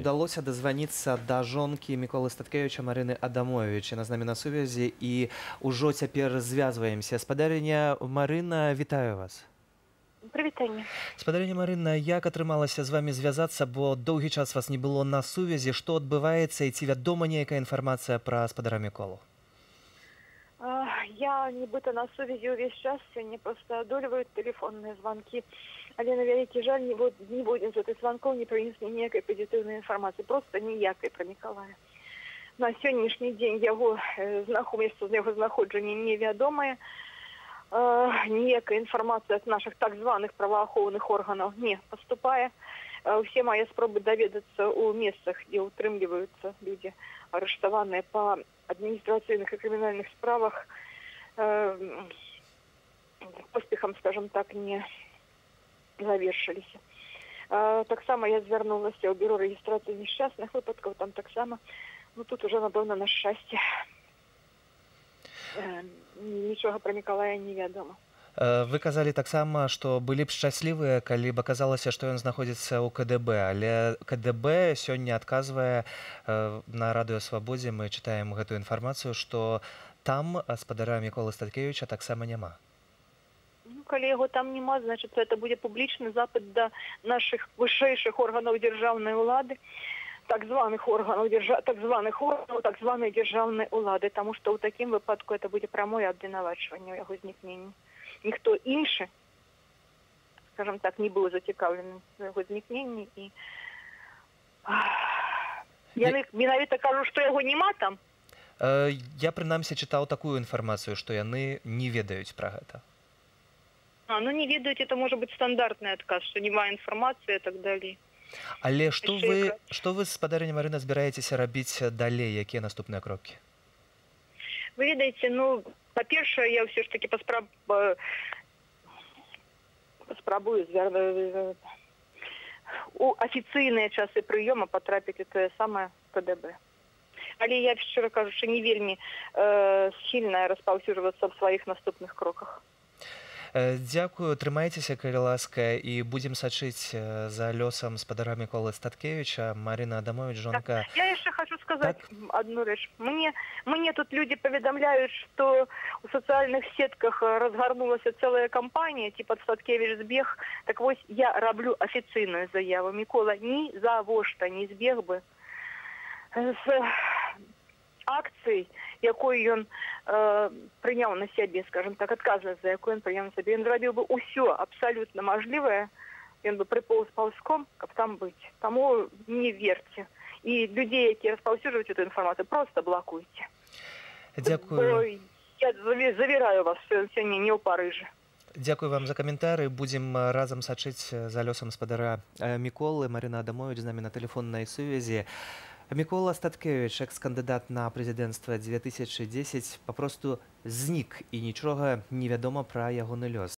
удалося дазваніцца да жонкі Міколы Статкевіча Марыны Адамович. Яна з намі на сувязі і ўжо цяпер звязваемся. Спадарыня Марына, вітаю вас. Прывітанне. Спадарыня Марына, як атрымалася з вами звязацца, бо доўгі час вас не было на сувязі, што адбываецца і ці вядома нейкая інфармацыя пра спадара Міколу? Я нібыта на сувязі ўвесь час, сёння проста адолеваюць тэлефонныя званкі, але на вялікі жаль ніводзін з гэтых званкоў не прынес мне ніякай пазітыўнай інфармацыі, проста ніякай пра Мікалая. На сённяшні дзень месца яго знаходжання невядомае. Ніякая інфармацыя ад нашых так званых праваахоўных органаў не паступае. Усе мае спробы даведацца ў месцах, дзе ўтрымліваюцца людзі, арыштаваныя па адміністрацыйных і крымінальных справах, поспехам, скажем так, не завершыліся. Таксама я звярнулася ў бюро рэгістрацыі несчастных выпадкаў, там таксама, тут уже, напэўна, на шчасце. Нічога пра Мікалая не вядома. Вы казалі таксама, што былі б шчаслівыя, калі б аказалася, што ён знаходзіцца ў КДБ, але КДБ сёння адказвае на Радыё Свабодзе, мы чытаем гэтую інфармацыю, што там спадара Міколы Статкевіча таксама няма. Калі яго там няма, значыць, это будзе публічны запыт да нашых вышэйшых органаў дзяржаўнай улады, так званых органаў так званай дзяржаўнай улады, таму што ў такім выпадку это будзе прамое абвінавачванне ў яго знікненні. Ніхто іншы, скажем так, не быў зацікаўлены ў яго знікненні, і яны менавіта кажуць, што яго няма там. Я прынамсі чытаў такую інфармацыю, што яны не ведаюць пра гэта. Не ведаюць, это можа быць стандартны адказ, што няма інфармацыі і так далей. Але што вы, спадарыня Марына, збіраецеся рабіць далей, якія наступныя крокі? Вы ведаеце, па-першае, я ўсё ж такі паспрабую у афіцыйныя часы прыёма патрапіць у тое самае КДБ. Але я, шчыра кажучы, не вельмі схільная распаўсюджвацца ў сваіх наступных кроках. Дзякую, трымайцеся, калі ласка, і будзем сачыць за лёсам спадара Міколы Статкевіча. Марына Адамович, жонка... Я яшчэ хочу сказаць одну рэч. Мне тут людзі паведамляюць, што ў сацыяльных сетках разгарнулася цэлая кампанія, типа Статкевіч збег. Так вось, я раблю афіцыйную заяву. Мікола ні завошта не збег бы з акцыі, якой ён прыняў на сябе, скажем так, адказнасць за якой ён прыняў на сябе. Ён зрабіў бы ўсё абсалютна мажлівае, ён бы прыпоўз паўзком, каб там быць. Таму не верце. І людзей, якія распаўсюджваюць эту інфармацыю, проста блакуйце. Дзякую. Я завіраю вас сёння не ў Парыжы. Дзякую вам за каментары. Будзем разам сачыць за лёсам спадара Міколы. Марына Адамович з намі на тэлефоннай сувязі. Мікола Статкевич, экс-кандыдат на прэзідэнцтва 2010, папросту знік, і нічога не вядома пра ягоны лёс.